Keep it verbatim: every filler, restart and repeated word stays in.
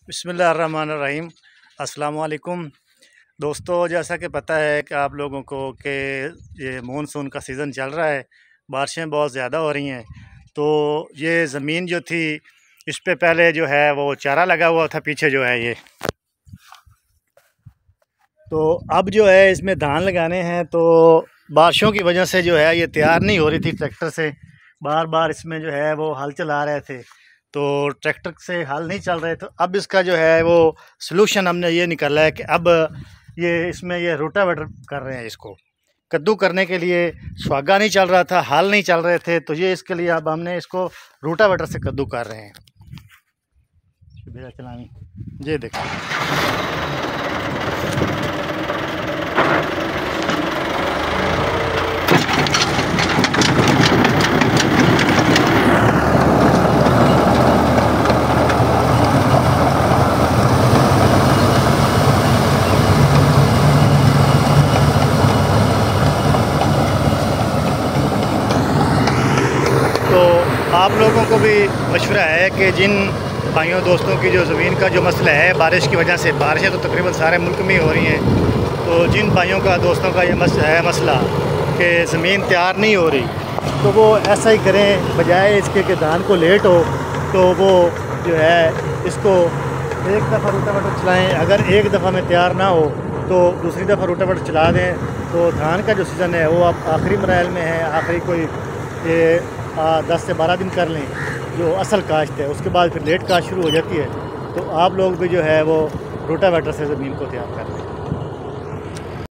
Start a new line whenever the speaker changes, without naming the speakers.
बिस्मिल्लाहिर्रहमानिर्रहीम। अस्सलाम वालेकुम दोस्तों, जैसा कि पता है कि आप लोगों को कि ये मानसून का सीज़न चल रहा है, बारिशें बहुत ज़्यादा हो रही हैं। तो ये ज़मीन जो थी, इस पे पहले जो है वो चारा लगा हुआ था, पीछे जो है ये। तो अब जो है इसमें धान लगाने हैं, तो बारिशों की वजह से जो है ये तैयार नहीं हो रही थी। ट्रैक्टर से बार बार इसमें जो है वो हल चला रहे थे, तो ट्रैक्टर से हल नहीं चल रहे। तो अब इसका जो है वो सलूशन हमने ये निकाला है कि अब ये इसमें ये रोटावेटर कर रहे हैं। इसको कद्दू करने के लिए सुहागा नहीं चल रहा था, हल नहीं चल रहे थे, तो ये इसके लिए अब हमने इसको रोटावेटर से कद्दू कर रहे हैं। चलानी ये देखो। तो आप लोगों को भी मशवरा है कि जिन भाइयों दोस्तों की जो ज़मीन का जो मसला है, बारिश की वजह से, बारिशें तो तकरीबन सारे मुल्क में ही हो रही हैं, तो जिन भाइयों का दोस्तों का ये मस है मसला कि ज़मीन तैयार नहीं हो रही, तो वो ऐसा ही करें, बजाय इसके कि धान को लेट हो तो वो जो है इसको एक दफ़ा रोटावेटर चलाएँ। अगर एक दफ़ा में तैयार ना हो तो दूसरी दफ़ा रोटावेटर चला दें, तो धान का जो सीज़न है वो अब आखिरी मराइल में है। आखिरी कोई ये आ, दस से बारह दिन कर लें जो असल काश्त है, उसके बाद फिर लेट काश्त शुरू हो जाती है। तो आप लोग भी जो है वो रोटावेटर से ज़मीन को तैयार कर लें।